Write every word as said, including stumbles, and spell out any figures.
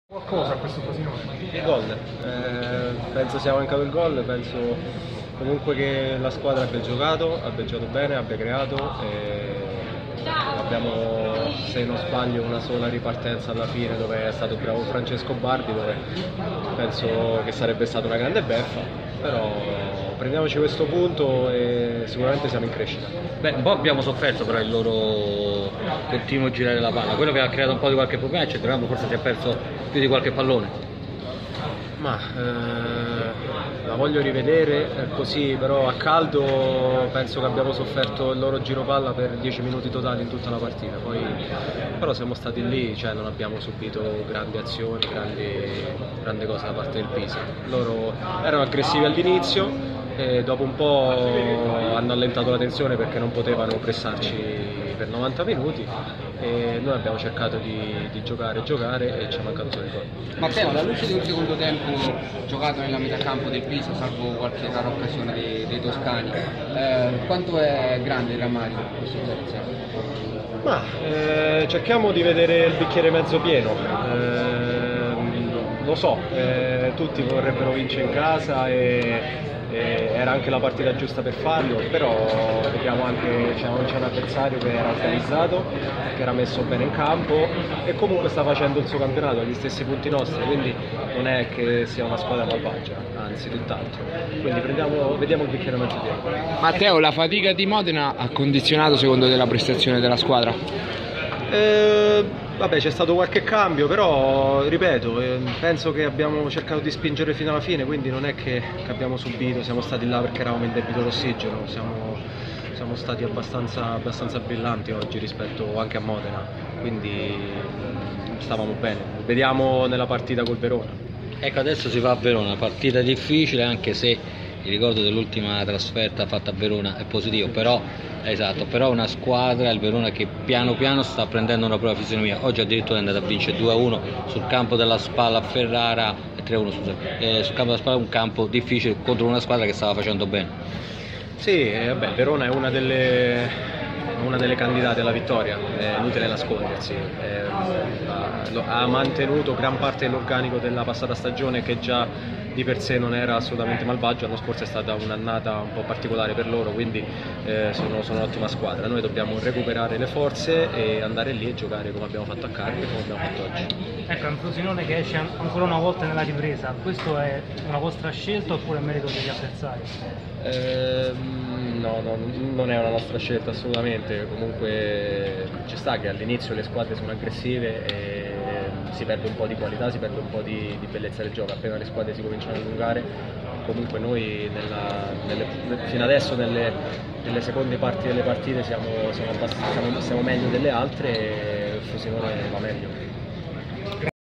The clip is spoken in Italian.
Qualcosa a questo Frosinone? Il gol, eh, penso sia mancato il gol, penso comunque che la squadra abbia giocato, abbia giocato bene, abbia creato e abbiamo, se non sbaglio, una sola ripartenza alla fine dove è stato bravo Francesco Bardi, dove penso che sarebbe stata una grande beffa, però prendiamoci questo punto e sicuramente siamo in crescita. Beh, un po' abbiamo sofferto però il loro continuo girare la palla, quello che ha creato un po' di qualche problema, cioè forse si è perso più di qualche pallone. Ma eh, la voglio rivedere così, però a caldo penso che abbiamo sofferto il loro giro palla per dieci minuti totali in tutta la partita, poi però siamo stati lì, cioè non abbiamo subito grandi azioni, grandi, grandi cose da parte del Pisa. Loro erano aggressivi all'inizio e dopo un po' hanno allentato la tensione perché non potevano pressarci per novanta minuti e noi abbiamo cercato di, di giocare, giocare e ci è mancato solo il gol. Matteo, alla luce di un secondo tempo giocato nella metà campo del Pisa, salvo qualche rara occasione dei, dei toscani, eh, quanto è grande il rammarico questo zero zero? Ma eh, cerchiamo di vedere il bicchiere mezzo pieno. Eh, lo so, eh, tutti vorrebbero vincere in casa e E era anche la partita giusta per farlo, però vediamo anche c'è un avversario che era organizzato, che era messo bene in campo e comunque sta facendo il suo campionato agli stessi punti nostri, quindi non è che sia una squadra malvagia, anzi tutt'altro. Quindi prendiamo, vediamo il bicchiere mezzo pieno. Matteo, la fatica di Modena ha condizionato secondo te la prestazione della squadra? Eh, vabbè, c'è stato qualche cambio, però ripeto, eh, penso che abbiamo cercato di spingere fino alla fine, quindi non è che, che abbiamo subito, siamo stati là perché eravamo in debito d'ossigeno, siamo, siamo stati abbastanza, abbastanza brillanti oggi rispetto anche a Modena, quindi stavamo bene. Vediamo nella partita col Verona. Ecco, adesso si va a Verona, una partita difficile anche se il ricordo dell'ultima trasferta fatta a Verona è positivo, però esatto, però una squadra, il Verona, che piano piano sta prendendo una propria fisionomia. Oggi addirittura è andata a vincere due a uno sul campo della Spalla a Ferrara, tre a uno scusa, eh, sul campo della Spalla, un campo difficile contro una squadra che stava facendo bene. Sì, eh, vabbè, Verona è una delle, una delle candidate alla vittoria, è inutile nascondersi. Eh, ha mantenuto gran parte dell'organico della passata stagione, che già di per sé non era assolutamente malvagio. L'anno scorso è stata un'annata un po' particolare per loro, quindi eh, sono, sono un'ottima squadra. Noi dobbiamo recuperare le forze e andare lì e giocare come abbiamo fatto a Carpi, come abbiamo fatto oggi. Ecco, è un Frosinone che esce ancora una volta nella ripresa, questo è una vostra scelta oppure è merito degli avversari? Eh, no, no, non è una nostra scelta assolutamente, comunque ci sta che all'inizio le squadre sono aggressive e si perde un po' di qualità, si perde un po' di, di bellezza del gioco. Appena le squadre si cominciano a allungare, comunque noi nella, nelle, fino adesso nelle, nelle seconde parti delle partite siamo, siamo, siamo, siamo meglio delle altre e il Frosinone va meglio.